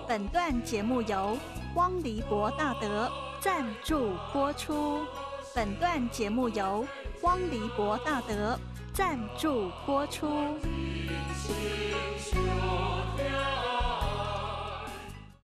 本段节目由汪黎博大德赞助播出。本段节目由汪黎博大德赞助播出。